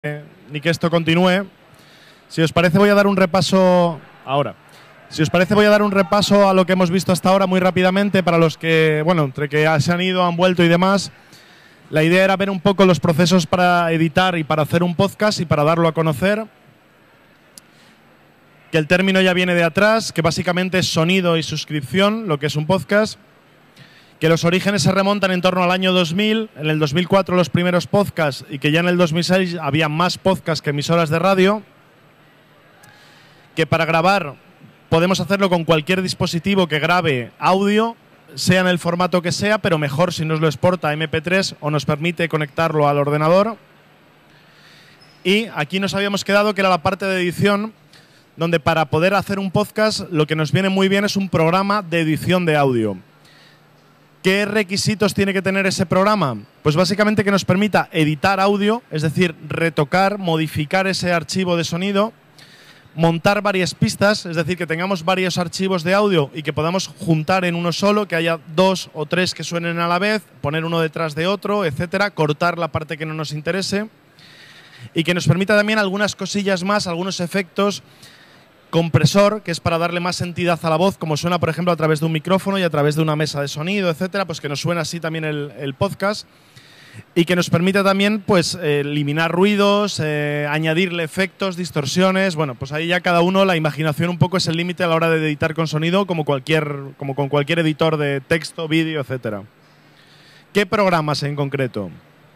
ni que esto continúe. Si os parece, voy a dar un repaso ahora. Si os parece, voy a dar un repaso a lo que hemos visto hasta ahora muy rápidamente para los que, bueno, entre que se han ido, han vuelto y demás. La idea era ver un poco los procesos para editar y para hacer un podcast y para darlo a conocer. Que el término ya viene de atrás, que básicamente es sonido y suscripción, lo que es un podcast. Que los orígenes se remontan en torno al año 2000, en el 2004 los primeros podcasts y que ya en el 2006 había más podcasts que emisoras de radio. Que para grabar podemos hacerlo con cualquier dispositivo que grabe audio, sea en el formato que sea, pero mejor si nos lo exporta a MP3 o nos permite conectarlo al ordenador. Y aquí nos habíamos quedado que era la parte de edición, donde para poder hacer un podcast lo que nos viene muy bien es un programa de edición de audio. ¿Qué requisitos tiene que tener ese programa? Pues básicamente que nos permita editar audio, es decir, retocar, modificar ese archivo de sonido, montar varias pistas, es decir, que tengamos varios archivos de audio y que podamos juntar en uno solo, que haya 2 o 3 que suenen a la vez, poner uno detrás de otro, etcétera, cortar la parte que no nos interese y que nos permita también algunas cosillas más, algunos efectos. Compresor, que es para darle más entidad a la voz, como suena, por ejemplo, a través de un micrófono y a través de una mesa de sonido, etcétera, pues que nos suene así también el podcast y que nos permita también pues eliminar ruidos, añadirle efectos, distorsiones. Bueno, pues ahí ya cada uno, la imaginación un poco es el límite a la hora de editar con sonido, como con cualquier editor de texto, vídeo, etcétera. ¿Qué programas en concreto?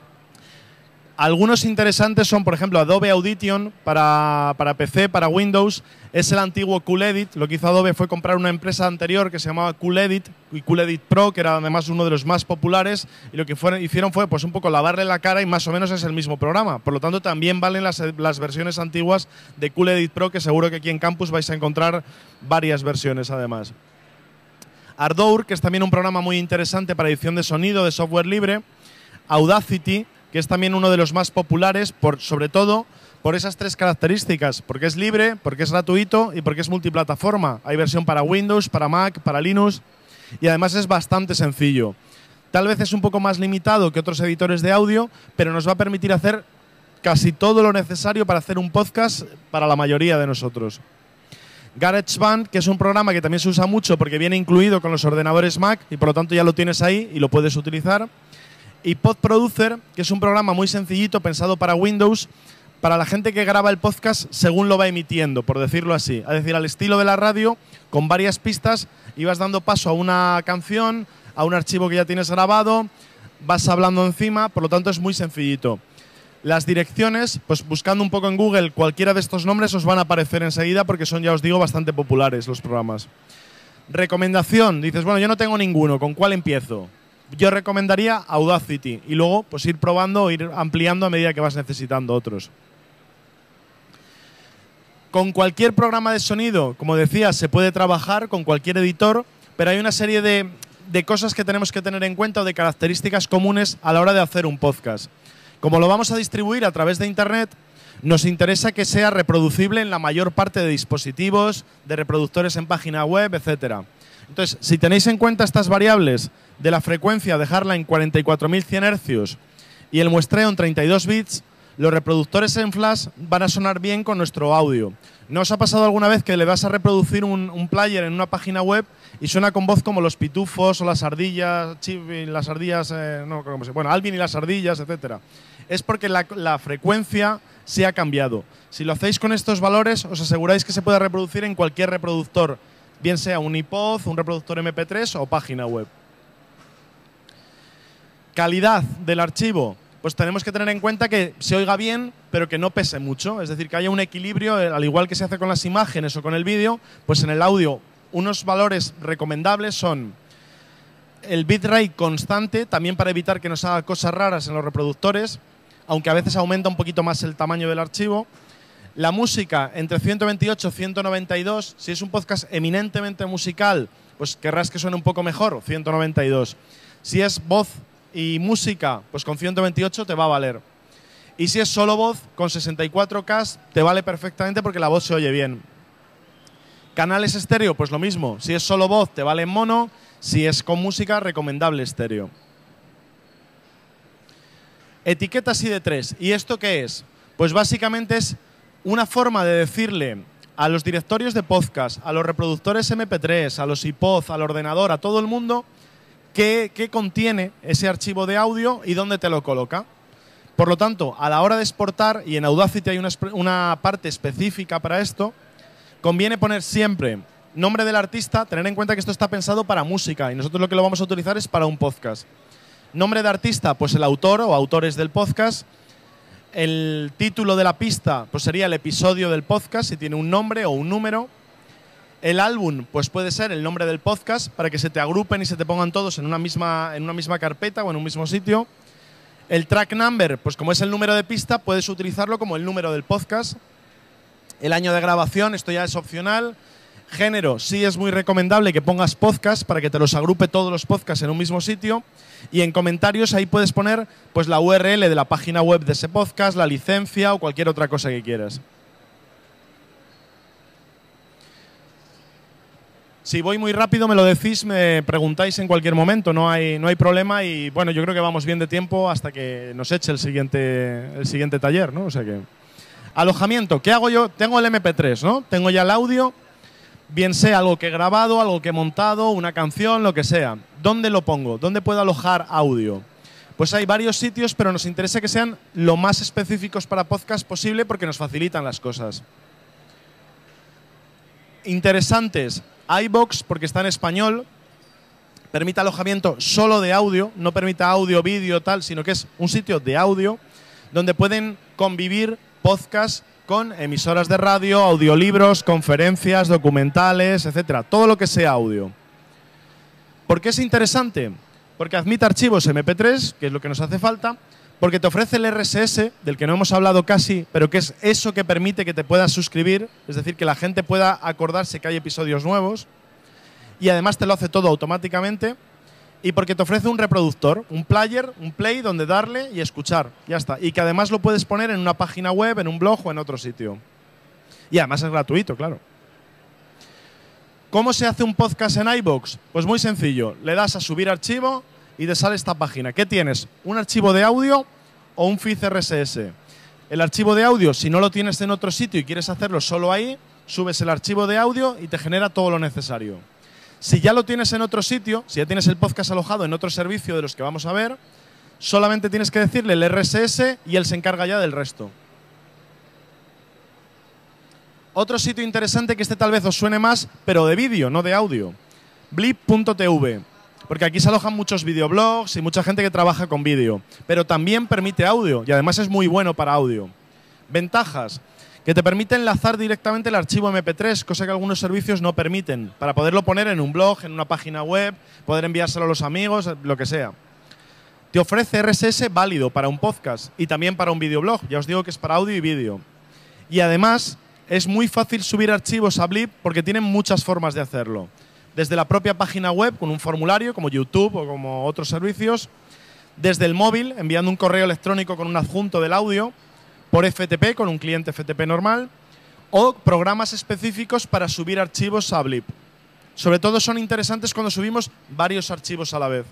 Algunos interesantes son, por ejemplo, Adobe Audition para PC, para Windows. Es el antiguo Cool Edit. Lo que hizo Adobe fue comprar una empresa anterior que se llamaba Cool Edit y Cool Edit Pro, que era además uno de los más populares. Y lo que hicieron fue pues un poco lavarle la cara y más o menos es el mismo programa. Por lo tanto, también valen las versiones antiguas de Cool Edit Pro, que seguro que aquí en Campus vais a encontrar varias versiones además. Ardour, que es también un programa muy interesante para edición de sonido, de software libre. Audacity, que es también uno de los más populares, sobre todo por esas 3 características, porque es libre, porque es gratuito y porque es multiplataforma. Hay versión para Windows, para Mac, para Linux y además es bastante sencillo. Tal vez es un poco más limitado que otros editores de audio, pero nos va a permitir hacer casi todo lo necesario para hacer un podcast para la mayoría de nosotros. GarageBand, que es un programa que también se usa mucho porque viene incluido con los ordenadores Mac y por lo tanto ya lo tienes ahí y lo puedes utilizar. Y PodProducer, que es un programa muy sencillito pensado para Windows, para la gente que graba el podcast según lo va emitiendo, por decirlo así. Es decir, al estilo de la radio, con varias pistas, y vas dando paso a una canción, a un archivo que ya tienes grabado, vas hablando encima, por lo tanto es muy sencillito. Las direcciones, pues buscando un poco en Google cualquiera de estos nombres os van a aparecer enseguida porque son, ya os digo, bastante populares los programas. Recomendación, dices, bueno, yo no tengo ninguno, ¿con cuál empiezo? Yo recomendaría Audacity y luego pues ir probando, ir ampliando a medida que vas necesitando otros. Con cualquier programa de sonido, como decía, se puede trabajar con cualquier editor, pero hay una serie de cosas que tenemos que tener en cuenta o de características comunes a la hora de hacer un podcast. Como lo vamos a distribuir a través de Internet, nos interesa que sea reproducible en la mayor parte de dispositivos, de reproductores en página web, etcétera. Entonces, si tenéis en cuenta estas variables de la frecuencia, dejarla en 44.100 Hz y el muestreo en 32 bits, los reproductores en flash van a sonar bien con nuestro audio. ¿No os ha pasado alguna vez que le vas a reproducir un player en una página web y suena con voz como los pitufos o las ardillas, Alvin y las ardillas, etcétera? Es porque la frecuencia se ha cambiado. Si lo hacéis con estos valores, os aseguráis que se puede reproducir en cualquier reproductor, bien sea un iPod, un reproductor MP3 o página web. Calidad del archivo. Pues tenemos que tener en cuenta que se oiga bien, pero que no pese mucho. Es decir, que haya un equilibrio, al igual que se hace con las imágenes o con el vídeo, pues en el audio unos valores recomendables son el bitrate constante, también para evitar que nos haga cosas raras en los reproductores, aunque a veces aumenta un poquito más el tamaño del archivo. La música entre 128 y 192. Si es un podcast eminentemente musical, pues querrás que suene un poco mejor, 192. Si es voz y música, pues con 128 te va a valer. Y si es solo voz, con 64K te vale perfectamente porque la voz se oye bien. Canales estéreo, pues lo mismo. Si es solo voz, te vale en mono. Si es con música, recomendable estéreo. Etiquetas ID3. ¿Y esto qué es? Pues básicamente es una forma de decirle a los directorios de podcast, a los reproductores MP3, a los iPod, al ordenador, a todo el mundo, qué contiene ese archivo de audio y dónde te lo coloca. Por lo tanto, a la hora de exportar, y en Audacity hay una parte específica para esto, conviene poner siempre nombre del artista, tener en cuenta que esto está pensado para música y nosotros lo que lo vamos a utilizar es para un podcast. Nombre de artista, pues el autor o autores del podcast. El título de la pista pues sería el episodio del podcast, si tiene un nombre o un número. El álbum pues puede ser el nombre del podcast para que se te agrupen y se te pongan todos en una misma carpeta o en un mismo sitio. El track number, pues como es el número de pista, puedes utilizarlo como el número del podcast. El año de grabación, esto ya es opcional. Género, sí es muy recomendable que pongas podcast para que te los agrupe todos los podcasts en un mismo sitio. Y en comentarios ahí puedes poner pues la URL de la página web de ese podcast, la licencia o cualquier otra cosa que quieras. Si voy muy rápido me lo decís, me preguntáis en cualquier momento, no hay problema y bueno, yo creo que vamos bien de tiempo hasta que nos eche el siguiente taller, ¿no? O sea que… Alojamiento, ¿qué hago yo? Tengo el MP3, ¿no? Tengo ya el audio, bien sea algo que he grabado, algo que he montado, una canción, lo que sea. ¿Dónde lo pongo? ¿Dónde puedo alojar audio? Pues hay varios sitios, pero nos interesa que sean lo más específicos para podcast posible porque nos facilitan las cosas. Interesantes, iVoox, porque está en español, permite alojamiento solo de audio, no permite audio, vídeo, tal, sino que es un sitio de audio donde pueden convivir podcasts con emisoras de radio, audiolibros, conferencias, documentales, etcétera. Todo lo que sea audio. ¿Por qué es interesante? Porque admite archivos MP3, que es lo que nos hace falta, porque te ofrece el RSS, del que no hemos hablado casi, pero que es eso que permite que te puedas suscribir, es decir, que la gente pueda acordarse que hay episodios nuevos, y además te lo hace todo automáticamente, y porque te ofrece un reproductor, un player, un play donde darle y escuchar, ya está. Y que además lo puedes poner en una página web, en un blog o en otro sitio. Y además es gratuito, claro. ¿Cómo se hace un podcast en iVoox? Pues muy sencillo, le das a subir archivo y te sale esta página. ¿Qué tienes? ¿Un archivo de audio o un feed RSS? El archivo de audio, si no lo tienes en otro sitio y quieres hacerlo solo ahí, subes el archivo de audio y te genera todo lo necesario. Si ya lo tienes en otro sitio, si ya tienes el podcast alojado en otro servicio de los que vamos a ver, solamente tienes que decirle el RSS y él se encarga ya del resto. Otro sitio interesante que este tal vez os suene más, pero de vídeo, no de audio. Blip.tv. Porque aquí se alojan muchos videoblogs y mucha gente que trabaja con vídeo. Pero también permite audio y además es muy bueno para audio. Ventajas. Que te permite enlazar directamente el archivo MP3, cosa que algunos servicios no permiten, para poderlo poner en un blog, en una página web, poder enviárselo a los amigos, lo que sea. Te ofrece RSS válido para un podcast y también para un videoblog. Ya os digo que es para audio y vídeo. Y además es muy fácil subir archivos a Blip porque tienen muchas formas de hacerlo. Desde la propia página web, con un formulario, como YouTube o como otros servicios. Desde el móvil, enviando un correo electrónico con un adjunto del audio. Por FTP, con un cliente FTP normal, o programas específicos para subir archivos a Blip. Sobre todo son interesantes cuando subimos varios archivos a la vez.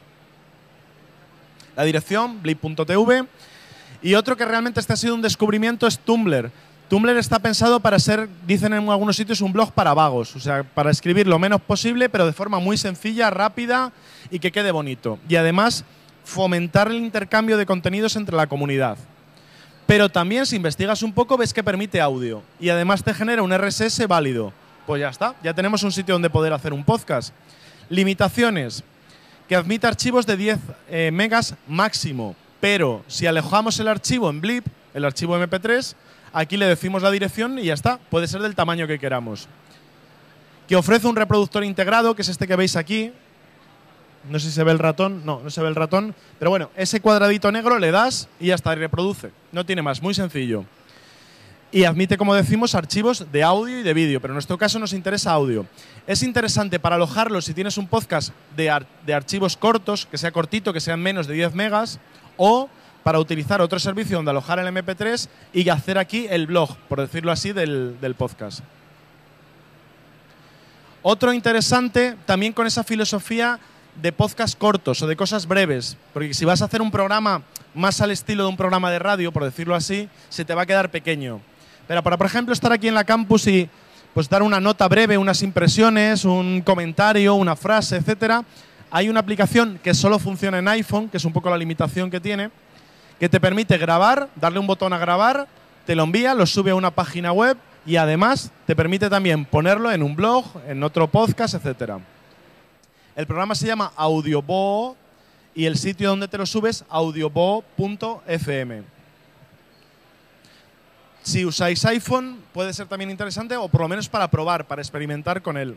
La dirección, blip.tv. Y otro que realmente este ha sido un descubrimiento es Tumblr. Tumblr está pensado para ser, dicen en algunos sitios, un blog para vagos. O sea, para escribir lo menos posible, pero de forma muy sencilla, rápida y que quede bonito. Y además, fomentar el intercambio de contenidos entre la comunidad. Pero también, si investigas un poco, ves que permite audio. Y además te genera un RSS válido. Pues ya está, ya tenemos un sitio donde poder hacer un podcast. Limitaciones. Que admite archivos de 10 megas máximo. Pero si alojamos el archivo en Blip, el archivo MP3, aquí le decimos la dirección y ya está. Puede ser del tamaño que queramos. Que ofrece un reproductor integrado, que es este que veis aquí. No sé si se ve el ratón. No, no se ve el ratón. Pero bueno, ese cuadradito negro le das y ya está, y reproduce. No tiene más, muy sencillo. Y admite, como decimos, archivos de audio y de vídeo, pero en nuestro caso nos interesa audio. Es interesante para alojarlo si tienes un podcast de archivos cortos, que sea cortito, que sean menos de 10 megas, o para utilizar otro servicio donde alojar el MP3 y hacer aquí el blog, por decirlo así, del podcast. Otro interesante, también con esa filosofía de podcast cortos o de cosas breves, porque si vas a hacer un programa más al estilo de un programa de radio, por decirlo así, se te va a quedar pequeño. Pero para, por ejemplo, estar aquí en la campus y pues dar una nota breve, unas impresiones, un comentario, una frase, etcétera, hay una aplicación que solo funciona en iPhone, que es un poco la limitación que tiene, que te permite grabar, darle un botón a grabar, te lo envía, lo sube a una página web y además te permite también ponerlo en un blog, en otro podcast, etcétera. El programa se llama Audioboo y el sitio donde te lo subes, audioboo.fm. Si usáis iPhone, puede ser también interesante, o por lo menos para probar, para experimentar con él.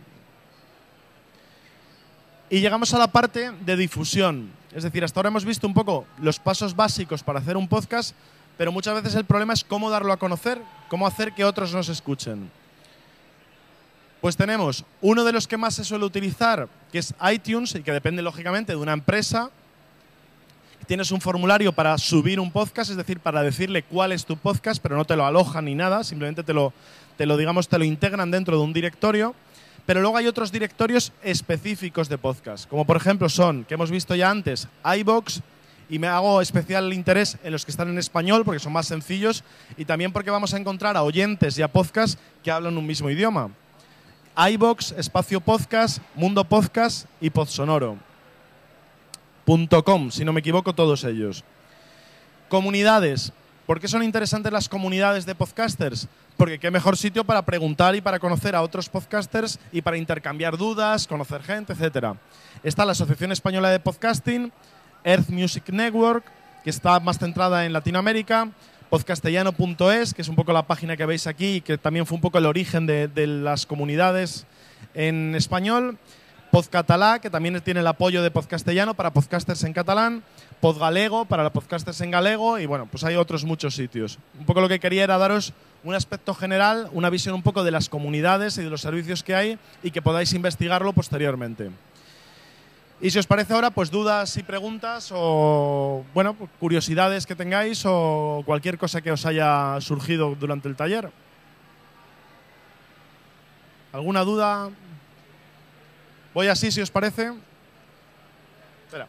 Y llegamos a la parte de difusión. Es decir, hasta ahora hemos visto un poco los pasos básicos para hacer un podcast, pero muchas veces el problema es cómo darlo a conocer, cómo hacer que otros nos escuchen. Pues tenemos uno de los que más se suele utilizar, que es iTunes, y que depende lógicamente de una empresa. Tienes un formulario para subir un podcast, es decir, para decirle cuál es tu podcast, pero no te lo alojan ni nada, simplemente te lo integran dentro de un directorio. Pero luego hay otros directorios específicos de podcast, como por ejemplo son, que hemos visto ya antes, iVoox, y me hago especial interés en los que están en español porque son más sencillos y también porque vamos a encontrar a oyentes y a podcasts que hablan un mismo idioma. iVoox, Espacio Podcast, Mundo Podcast y Podsonoro. .com, si no me equivoco, todos ellos. Comunidades. ¿Por qué son interesantes las comunidades de podcasters? Porque qué mejor sitio para preguntar y para conocer a otros podcasters y para intercambiar dudas, conocer gente, etc. Está la Asociación Española de Podcasting, Earth Music Network, que está más centrada en Latinoamérica, podcastellano.es, que es un poco la página que veis aquí y que también fue un poco el origen de las comunidades en español. Podcatalá, que también tiene el apoyo de Podcastellano para podcasters en catalán, Podgalego para los podcasters en galego y bueno, pues hay otros muchos sitios. Un poco lo que quería era daros un aspecto general, una visión un poco de las comunidades y de los servicios que hay y que podáis investigarlo posteriormente. Y si os parece ahora, pues dudas y preguntas o bueno, pues curiosidades que tengáis o cualquier cosa que os haya surgido durante el taller. ¿Alguna duda? Voy así, si os parece. Espera.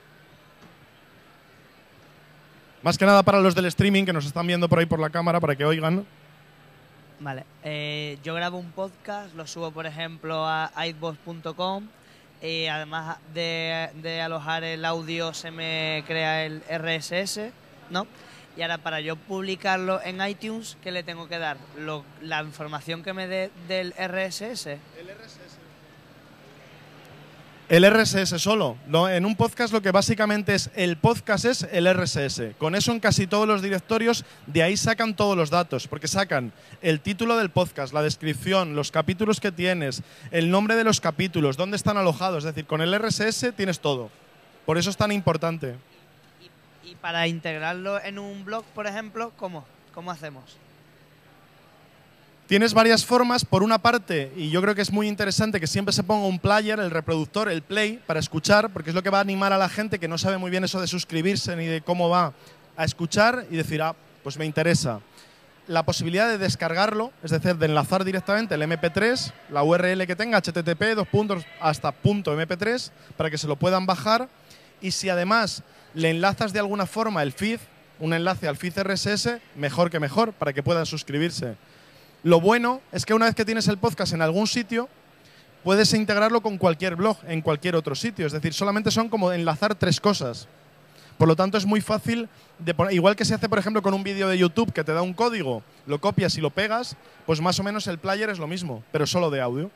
Más que nada para los del streaming que nos están viendo por ahí por la cámara para que oigan. Vale. Yo grabo un podcast, lo subo, por ejemplo, a iVoox.com. Además de alojar el audio, se me crea el RSS, ¿no? Y ahora, para yo publicarlo en iTunes, ¿qué le tengo que dar? La información que me dé del RSS. El RSS. El RSS solo. No, en un podcast lo que básicamente es el podcast es el RSS. Con eso en casi todos los directorios de ahí sacan todos los datos, porque sacan el título del podcast, la descripción, los capítulos que tienes, el nombre de los capítulos, dónde están alojados. Es decir, con el RSS tienes todo. Por eso es tan importante. Y para integrarlo en un blog, por ejemplo, ¿cómo hacemos? Tienes varias formas. Por una parte, y yo creo que es muy interesante que siempre se ponga un player, el reproductor, el play, para escuchar, porque es lo que va a animar a la gente que no sabe muy bien eso de suscribirse ni de cómo va a escuchar y decir, ah, pues me interesa. La posibilidad de descargarlo, es decir, de enlazar directamente el MP3, la URL que tenga, http, hasta .mp3, para que se lo puedan bajar. Y si además le enlazas de alguna forma el feed, un enlace al feed RSS, mejor que mejor, para que puedan suscribirse. Lo bueno es que una vez que tienes el podcast en algún sitio, puedes integrarlo con cualquier blog, en cualquier otro sitio. Es decir, solamente son como enlazar 3 cosas. Por lo tanto, es muy fácil de poner. Igual que se hace, por ejemplo, con un vídeo de YouTube que te da un código, lo copias y lo pegas, pues más o menos el player es lo mismo, pero solo de audio.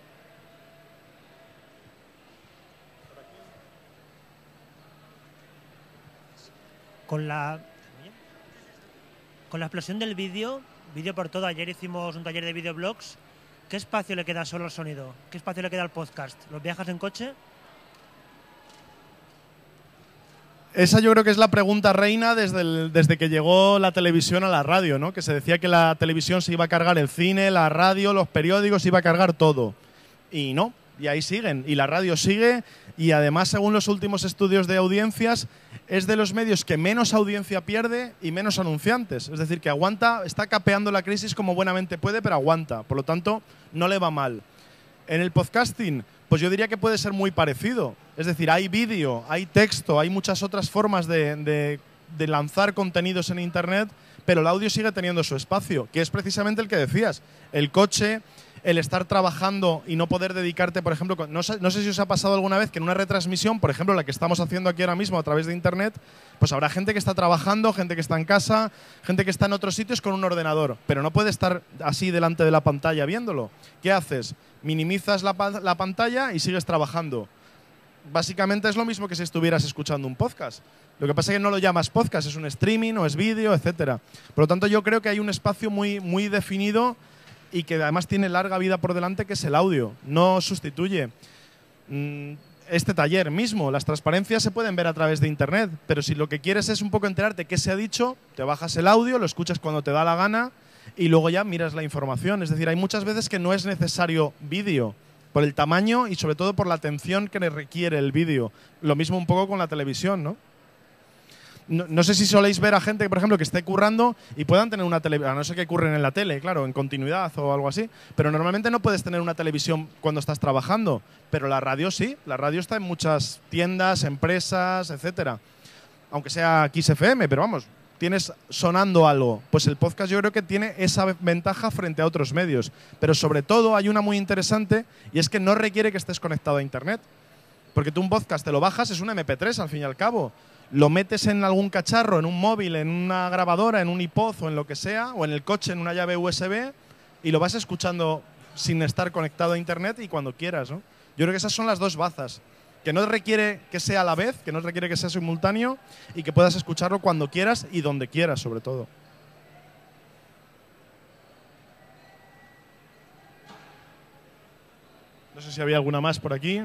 Con la explosión del vídeo por todo, ayer hicimos un taller de videoblogs. ¿Qué espacio le queda solo al sonido? ¿Qué espacio le queda al podcast? ¿Los viajas en coche? Esa yo creo que es la pregunta reina desde que llegó la televisión a la radio, ¿no? Que se decía que la televisión se iba a cargar el cine, la radio, los periódicos, se iba a cargar todo. Y no, y ahí siguen. Y la radio sigue y además, según los últimos estudios de audiencias, es de los medios que menos audiencia pierde y menos anunciantes. Es decir, que aguanta, está capeando la crisis como buenamente puede, pero aguanta. Por lo tanto, no le va mal. En el podcasting, pues yo diría que puede ser muy parecido. Es decir, hay vídeo, hay texto, hay muchas otras formas de lanzar contenidos en Internet, pero el audio sigue teniendo su espacio, que es precisamente el que decías. El coche, el estar trabajando y no poder dedicarte, por ejemplo, no sé si os ha pasado alguna vez que en una retransmisión, por ejemplo, la que estamos haciendo aquí ahora mismo a través de Internet, pues habrá gente que está trabajando, gente que está en casa, gente que está en otros sitios con un ordenador, pero no puede estar así delante de la pantalla viéndolo. ¿Qué haces? Minimizas la pantalla y sigues trabajando. Básicamente es lo mismo que si estuvieras escuchando un podcast. Lo que pasa es que no lo llamas podcast, es un streaming o es vídeo, etcétera. Por lo tanto, yo creo que hay un espacio muy, muy definido y que además tiene larga vida por delante, que es el audio. No sustituye este taller mismo. Las transparencias se pueden ver a través de Internet, pero si lo que quieres es un poco enterarte qué se ha dicho, te bajas el audio, lo escuchas cuando te da la gana y luego ya miras la información. Es decir, hay muchas veces que no es necesario vídeo por el tamaño y sobre todo por la atención que le requiere el vídeo. Lo mismo un poco con la televisión, ¿no? No sé si soléis ver a gente, por ejemplo, que esté currando y puedan tener una televisión, a no ser que curren en la tele, claro, en continuidad o algo así, pero normalmente no puedes tener una televisión cuando estás trabajando, pero la radio sí, la radio está en muchas tiendas, empresas, etcétera. Aunque sea Kiss FM, pero vamos, tienes sonando algo. Pues el podcast yo creo que tiene esa ventaja frente a otros medios, pero sobre todo hay una muy interesante y es que no requiere que estés conectado a Internet, porque tú un podcast te lo bajas, es un MP3 al fin y al cabo. Lo metes en algún cacharro, en un móvil, en una grabadora, en un iPod o en lo que sea, o en el coche en una llave USB, y lo vas escuchando sin estar conectado a Internet y cuando quieras, ¿no? Yo creo que esas son las dos bazas. Que no requiere que sea a la vez, que no requiere que sea simultáneo y que puedas escucharlo cuando quieras y donde quieras, sobre todo. No sé si había alguna más por aquí.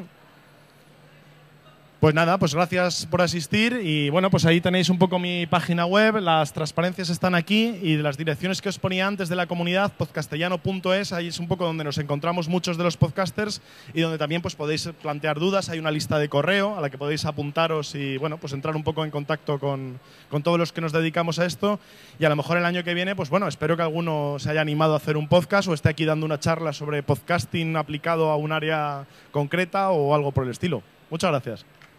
Pues nada, pues gracias por asistir y bueno, pues ahí tenéis un poco mi página web, las transparencias están aquí y las direcciones que os ponía antes de la comunidad, podcastellano.es, ahí es un poco donde nos encontramos muchos de los podcasters y donde también pues podéis plantear dudas, hay una lista de correo a la que podéis apuntaros y bueno, pues entrar un poco en contacto con todos los que nos dedicamos a esto y a lo mejor el año que viene, pues bueno, espero que alguno se haya animado a hacer un podcast o esté aquí dando una charla sobre podcasting aplicado a un área concreta o algo por el estilo. Muchas gracias.